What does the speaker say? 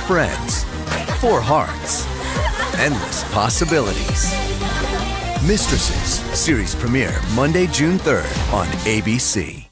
friends, 4 hearts, endless possibilities. Mistresses, series premiere Monday, June 3rd on ABC.